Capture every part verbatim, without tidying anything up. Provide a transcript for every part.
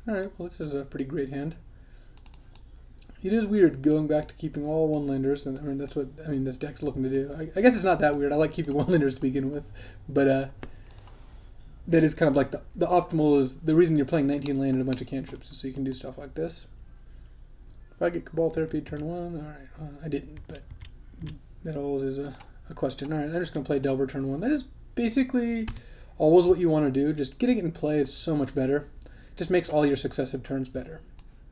Alright, well this is a pretty great hand. It is weird going back to keeping all one-landers, and I mean that's what I mean this deck's looking to do. I, I guess it's not that weird. I like keeping one-landers to begin with, but uh, that is kind of like the the optimal is the reason you're playing nineteen land and a bunch of cantrips is so you can do stuff like this. If I get Cabal Therapy turn one, all right, well, I didn't, but that always is a, a question. All right, I'm just gonna play Delver turn one. That is basically always what you want to do. Just getting it in play is so much better. It just makes all your successive turns better.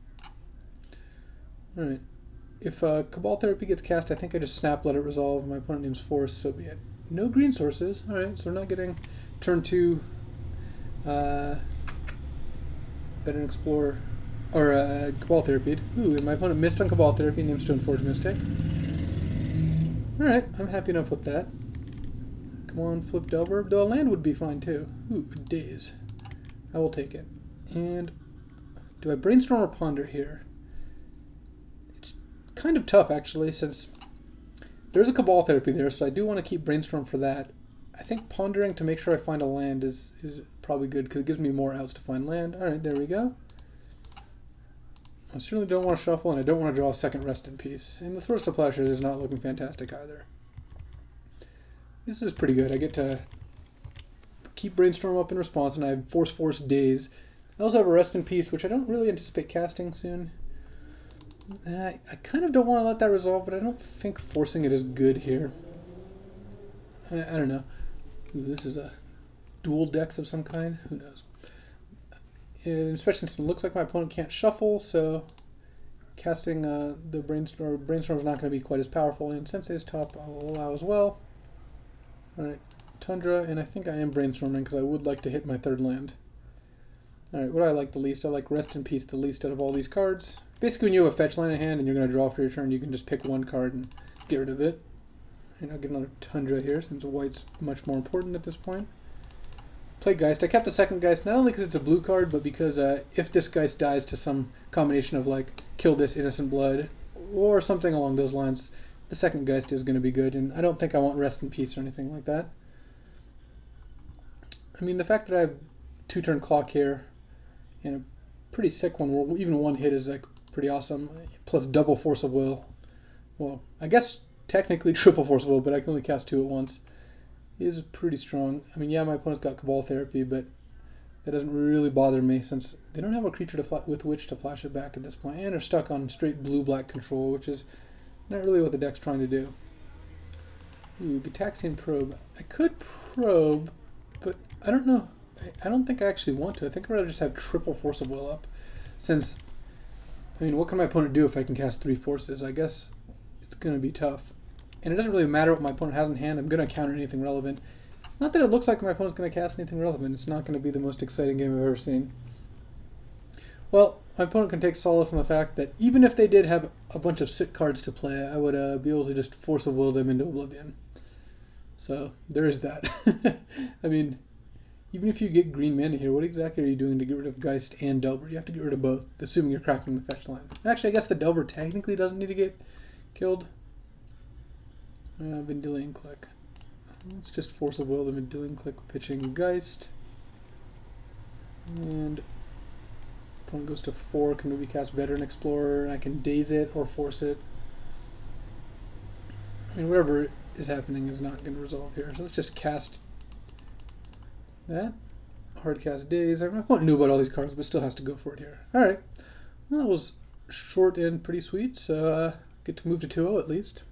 Alright, if uh, Cabal Therapy gets cast, I think I just snap, let it resolve. My opponent names Force, so be it. No green sources. Alright, so we're not getting turn two uh, Veteran Explorer, or uh, Cabal Therapy. Ooh, and my opponent missed on Cabal Therapy, named Stoneforge Mystic. Alright, I'm happy enough with that. Come on, flip Delver. Though a land would be fine too. Ooh, Daze. I will take it. And do I Brainstorm or Ponder here? Kind of tough actually, since there's a Cabal Therapy there, so I do want to keep Brainstorm for that. I think pondering to make sure I find a land is is probably good because it gives me more outs to find land. All right, there we go. I certainly don't want to shuffle, and I don't want to draw a second Rest in Peace. And the Thrust of Plowshares is not looking fantastic either. This is pretty good. I get to keep Brainstorm up in response, and I have Force Force Daze. I also have a Rest in Peace, which I don't really anticipate casting soon. I, I kind of don't want to let that resolve, but I don't think forcing it is good here. I, I don't know. Ooh, this is a dual decks of some kind. Who knows? And especially since it looks like my opponent can't shuffle, so casting uh, the brainstorm brainstorm is not going to be quite as powerful. And Sensei's Top I will allow as well. All right, Tundra, and I think I am brainstorming because I would like to hit my third land. All right, what do I like the least? I like Rest in Peace the least out of all these cards. Basically, when you have a fetch land in hand and you're going to draw for your turn, you can just pick one card and get rid of it. And I'll get another Tundra here, since white's much more important at this point. Play Geist. I kept the second Geist, not only because it's a blue card, but because uh, if this Geist dies to some combination of, like, kill this innocent blood, or something along those lines, the second Geist is going to be good, and I don't think I want Rest in Peace or anything like that. I mean, the fact that I have two-turn clock here, and a pretty sick one, where even one hit is, like, pretty awesome, plus double Force of Will. Well, I guess technically triple Force of Will, but I can only cast two at once. Is pretty strong. I mean, yeah, my opponent's got Cabal Therapy, but that doesn't really bother me since they don't have a creature to with which to flash it back at this point, and are stuck on straight blue-black control, which is not really what the deck's trying to do. Ooh, Gitaxian Probe. I could probe, but I don't know. I don't think I actually want to. I think I'd rather just have triple Force of Will up, since I mean, what can my opponent do if I can cast three forces? I guess it's going to be tough. And it doesn't really matter what my opponent has in hand. I'm going to counter anything relevant. Not that it looks like my opponent's going to cast anything relevant. It's not going to be the most exciting game I've ever seen. Well, my opponent can take solace in the fact that even if they did have a bunch of sick cards to play, I would uh, be able to just Force of Will them into oblivion. So, there is that. I mean, even if you get green mana here, what exactly are you doing to get rid of Geist and Delver? You have to get rid of both, assuming you're cracking the fetch line. Actually, I guess the Delver technically doesn't need to get killed. Uh, Vendilion Click. Let's just Force of Will the Vendilion Click, pitching Geist. And opponent goes to four, can maybe cast Veteran Explorer, and I can Daze it or force it. I mean, whatever is happening is not going to resolve here. So let's just cast that. Hard cast Daze. My opponent knew about all these cards, but still has to go for it here. Alright. Well, that was short and pretty sweet, so uh, get to move to two oh at least.